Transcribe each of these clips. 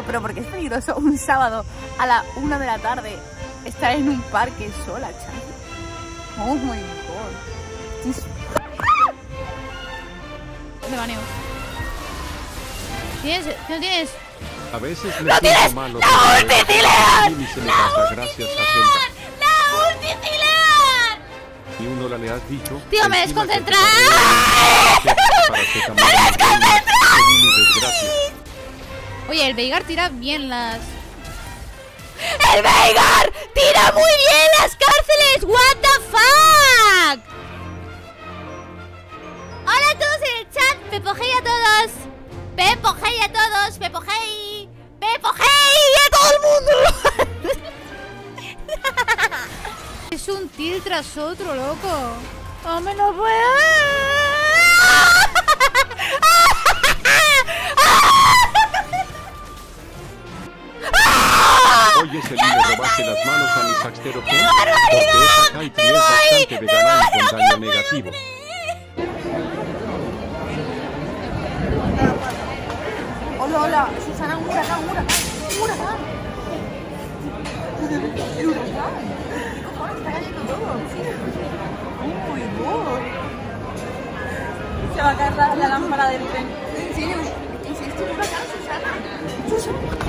Pero porque es peligroso un sábado a la 1 de la tarde estar en un parque sola, chaval. Oh my god. Me baneo. ¿Tienes? ¿No tienes? A veces me siento malo. ¡La ultitilean! ¡La ultitilean! Y uno le has dicho. Tío, me desconcentra. ¡Me desconcentra! Oye, el Veigar tira bien las... ¡El Veigar tira muy bien las cárceles! ¡What the fuck! Hola a todos en el chat. Pepo hey a todos. Pepo hey a todos. Pepo hey. Pepo hey a todo el mundo. Es un til tras otro, loco. ¡Hombre, no puedo! Oye, se le robaste las manos a mi saxtero Ken, porque esa Kaiti es bastante vegana y con daño negativo. Hola, hola, Susana, un huracán. El huracán. Está cayendo todo. Oh my god. Se va a caer la lámpara del tren. ¿En serio? ¿Es esto un huracán, Susana?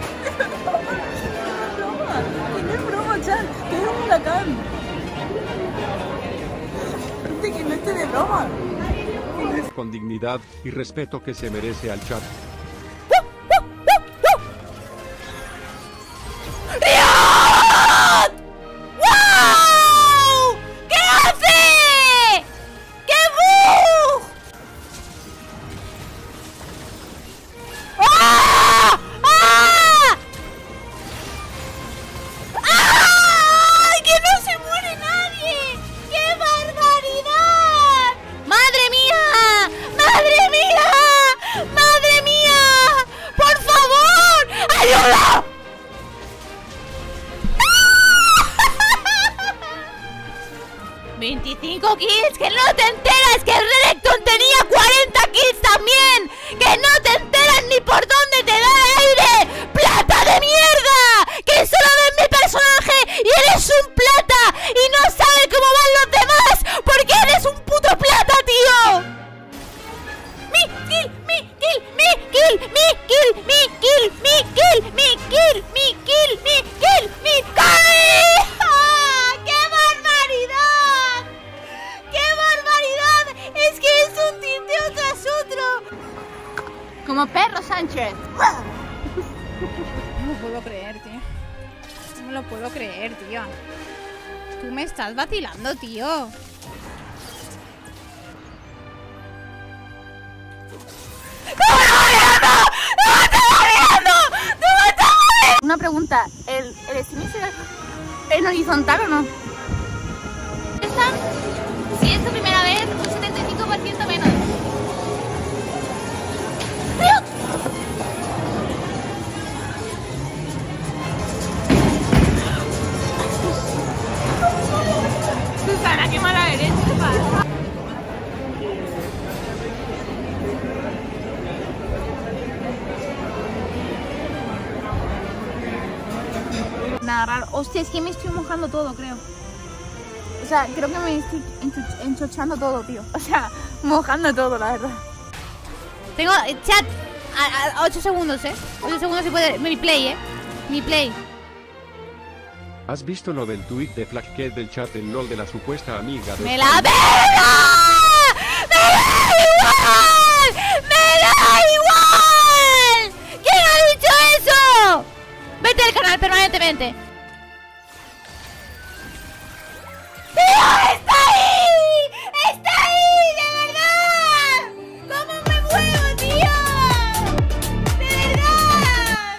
Que no es broma, chat. Que es un huracán. Parece que no esté de broma. Con dignidad y respeto que se merece al chat. Kills, que no te enteras que Renekton tenía 40 kills también, que no te enteras ni por dónde te da el aire, plata de mierda, que solo ves mi personaje y eres un plata y no sabes cómo van los demás porque eres un puto plata, tío. Mi kill, mi kill, mi kill, mi kill, mi kill, mi kill, mi kill, mi kill, mi kill, mi kill. ¡Qué barbaridad! ¡Qué barbaridad! ¡Es que es un tinteo tras otro! Como perro Sánchez. No me lo puedo creer, tío. No me lo puedo creer, tío. Tú me estás vacilando, tío. Una pregunta, ¿el stream es en horizontal o no? ¿Esta? Si es tu primera vez, un 75% menos. Susana, qué mala eres, ¿qué pasa? Nada raro. Hostia, es que me estoy mojando todo, creo. O sea, creo que me estoy enchochando todo, tío. O sea, mojando todo, la verdad. Tengo chat a 8 segundos, 8 segundos se puede. Mi play, Mi play. ¿Has visto lo del tweet de Flackhead del chat del LOL de la supuesta amiga de... ¡Me la pela! ¡Me da igual! ¡Me da igual! ¿Quién ha dicho eso? Vete al canal permanentemente. ¡Tío, está ahí! ¡Está ahí! ¡De verdad! ¿Cómo me muevo, tío? ¡De verdad!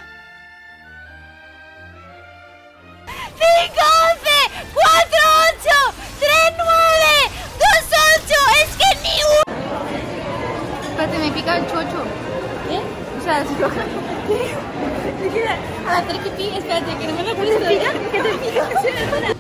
5, 11, 4, 8, 3, 9, 2, 8. Es que ni un... Espérate, me pica el chocho. O sea, si coja... A la triquipi, espérate, que no me lo puedes picar. ¿Qué te pica?